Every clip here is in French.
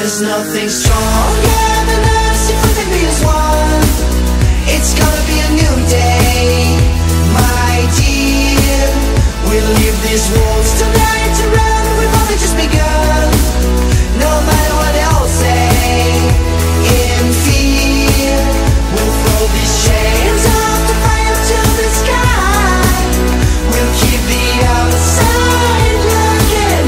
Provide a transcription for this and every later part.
There's nothing stronger than us if we can be as one. It's gonna be a new day, my dear. We'll leave these walls tonight to run. We've only just begun. No matter what else say, in fear, we'll throw these chains up to fly up to the sky. We'll keep the outside looking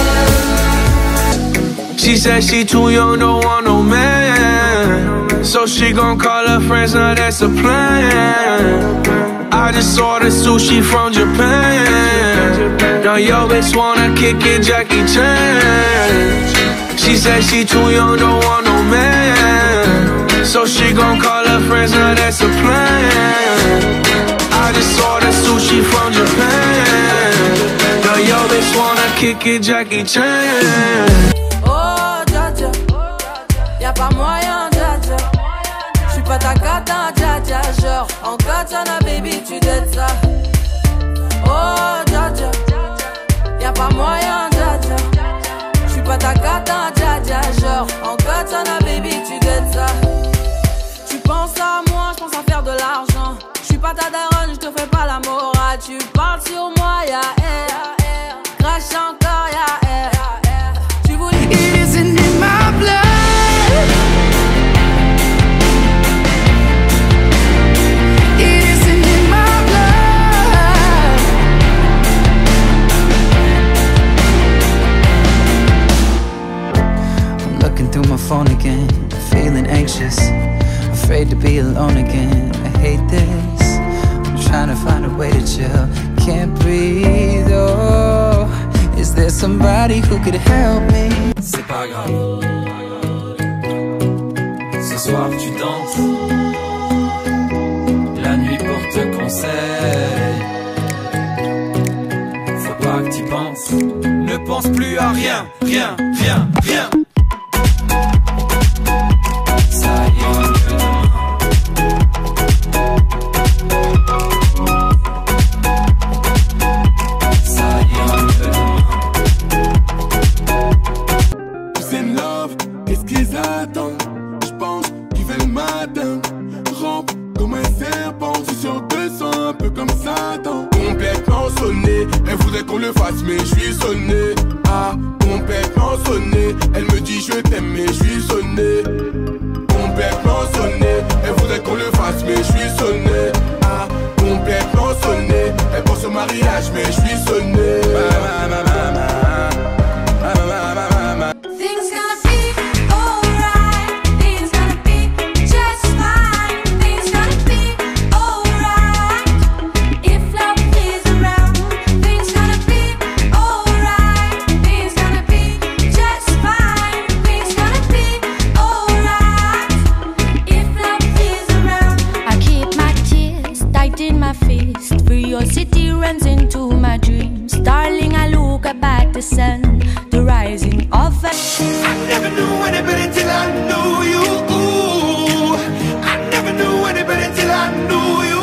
in. She said she too young, don't want no man, so she gon' call her friends, now that's a plan. I just ordered sushi from Japan. Now yo bitch wanna kick it, Jackie Chan. She said she too young, don't want no man, so she gon' call her friends, now that's a plan. I just ordered sushi from Japan. Now yo bitch wanna kick it, Jackie Chan. Oh dja dja, y'a pas moyen dja dja. J'suis pas ta cata dja dja, genre en katana baby tu dettes ça. Oh dja dja, y'a pas moyen dja dja. J'suis pas ta cata dja dja, genre en katana baby tu dettes ça. Tu penses à moi, j'pense à faire de l'argent. J'suis pas ta daronne, j'te fais pas la morale. Tu parles sur moi, y'a air. Crache encore, y'a air. Tu voulais. It isn't in my blood. It isn't in my blood. I'm looking through my phone again, feeling anxious, afraid to be alone again. I hate this. I'm trying to find a way to chill. Can't breathe. Oh, is there somebody who could help me? C'est pas grave. Ce soir tu danses. La nuit porte conseil. Faut pas que tu penses. Ne pense plus à rien, rien, rien, rien. Ça ira mieux demain. Ça ira mieux demain. C'est love, qu'est-ce qu'ils attendent? J'pense qu'il fait le matin. Rampe comme un serpent, je suis sur 200, un peu comme Satan. Complètement sonné, elle voudrait qu'on le fasse, mais je suis sonné. Ah, complètement sonné, elle me dit je t'aime, mais je suis sonné. Complètement sonné, elle voudrait qu'on le fasse, mais je suis sonné. Ah, complètement sonné, elle pense au mariage, mais je suis sonné. Things gonna be alright. Things gonna be just fine. Things gonna be alright. If love is around, things gonna be alright. Things gonna be just fine. Things gonna be alright. If love is around. I keep my tears tight in my fist. Curiosity runs into my dreams. Darling, I look up at the sun, the rising of a. I never knew anybody till I knew you. I never knew anybody till I knew you.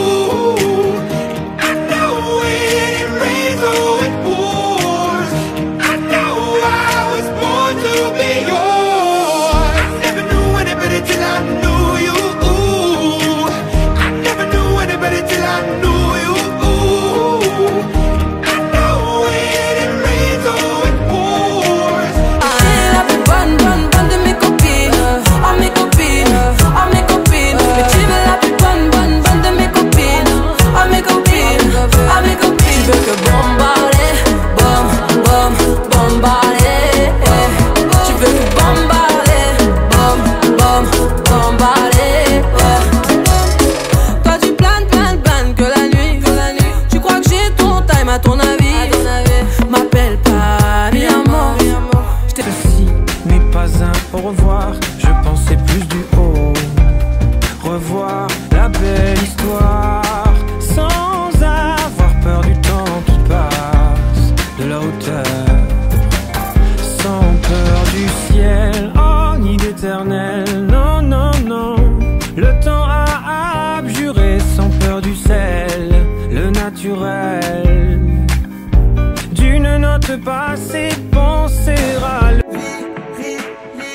I know when it rains or it pours. I know I was born to be yours. I never knew anybody till I knew you. I never knew anybody till I knew you. I know when it rains or it pours. La plus bonne de mes copines. Oh mes copines, oh mes copines. Mais tu veux la plus bonne de mes copines. Oh mes copines, oh mes copines. Tu veux que bombarder, bombarder. Tu veux que bombarder, bombarder. Toi tu planes que la nuit. Tu crois que j'ai ton time à ton avis. M'appelle pas mi amor. Ceci n'est pas un au revoir, je pensais plus du haut. Revoir la belle histoire, sans avoir peur du temps qui passe, de la hauteur, sans peur du ciel, oh ni d'éternel, non, non, non. Le temps a abjuré sans peur du sel, le naturel. D'une note passée, penser à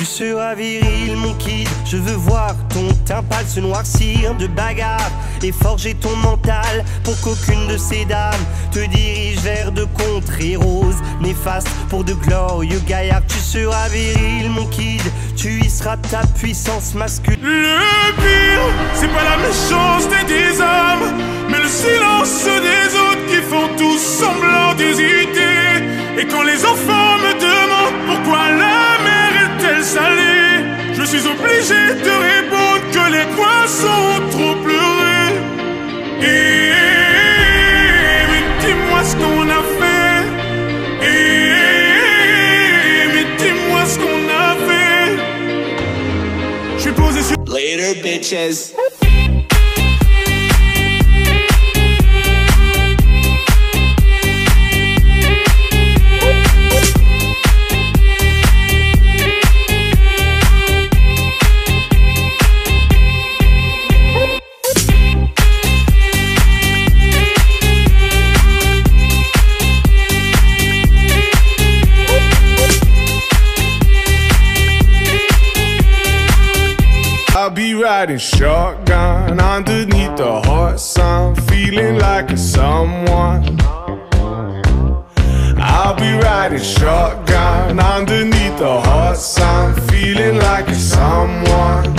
Tu seras viril mon kid, je veux voir ton teint pâle se noircir de bagarre et forger ton mental pour qu'aucune de ces dames te dirige vers de contrées roses néfastes pour de glorieux gaillards. Tu seras viril mon kid, tu y seras ta puissance masculine. Le pire, c'est pas la méchanceté des hommes, mais le silence des autres qui font tous semblant d'hésiter. Et quand les enfants me demandent pourquoi la mer est-elle salée, je suis obligé de répondre que les poissons ont trop pleuré. Mais dis-moi ce qu'on a fait. Mais dis-moi ce qu'on a fait. Je suis posé sur... Later, bitches. I'll be riding shotgun underneath the hot sun, feeling like a someone. I'll be riding shotgun underneath the hot sun, feeling like a someone.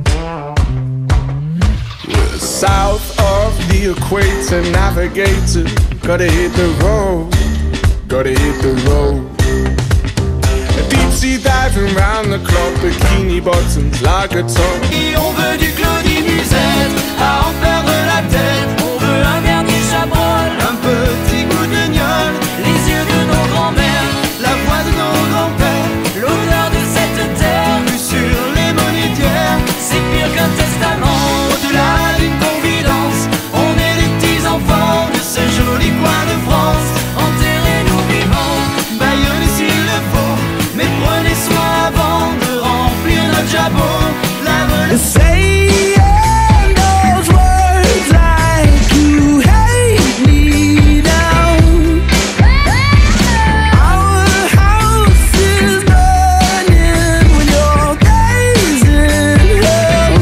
We're south of the equator, navigator. Gotta hit the road, gotta hit the road. Deep sea diving round the clock, bikini bottoms, lager top. Et on veut du Claudie Musette, à en perdre la tête. On veut un vernis chabrol, un petit goût de gnôle. Les yeux de nos grands-mères, la voix de nos grands-pères. L'odeur de cette terre, vue sur les monétières. C'est pire qu'un testament, au-delà d'une confidence. On est les petits enfants de ce joli coin de France. Enterrez-nous vivants, baillonnez s'il le faut. Mais prenez soin avant de remplir notre jabot. Saying those words like you hate me now. Our house is burning when you're gazing hell.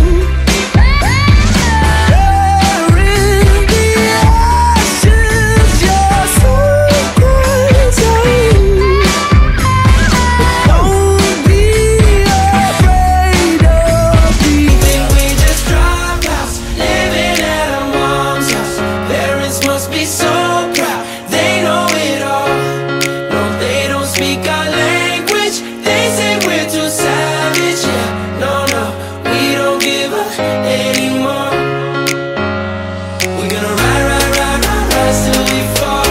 There in the ashes, your soul cries out. Don't be afraid of me. Think we just dropped out, living at our mom's house. Parents must be so proud, they know it all. No, they don't speak our language, they say we're too savage. Yeah, no, we don't give up anymore. We're gonna rise till we fall.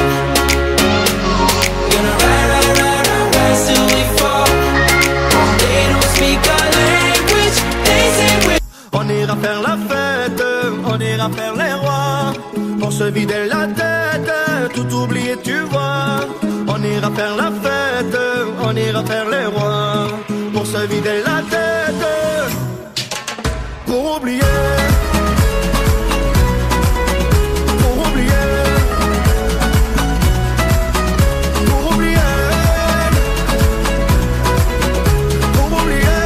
Gonna rise till we fall. They don't speak our language, they say we're... On ira faire la fête, on ira faire les rois. Pour se vider la tête, tout oublier tu vois. On ira faire la fête, on ira faire les rois. Pour se vider la tête, pour oublier. Pour oublier. Pour oublier. Pour oublier.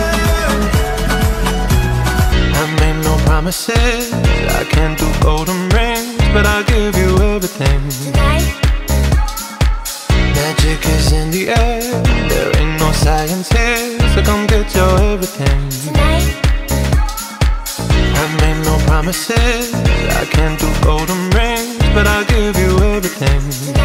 I made no promises, I can't do golden rings, but I'll give you everything. Magic is in the air, there ain't no science here, so come get your everything. I made no promises, I can't do golden rings, but I'll give you everything.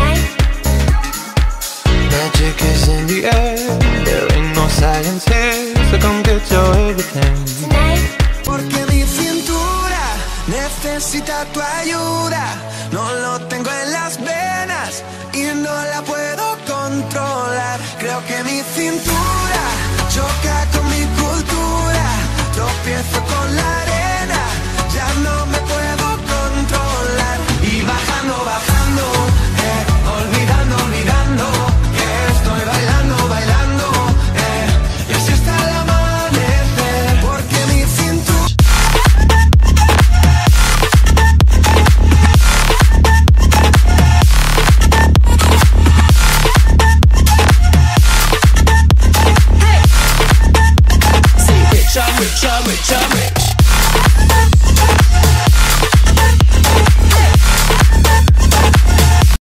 Magic is in the air, there ain't no science here, so come get your everything. Porque mi cintura necesita tu ayuda. No lo tengo en las venas y no la puedo controlar. Creo que mi cintura choca con mi cultura. Tropiezo con la arena, ya no me puedo controlar. Y bajando, bajando, olvidando, olvidando, que estoy bailando, bailando, y así está el amanecer. Porque mi cintura... chame, chame.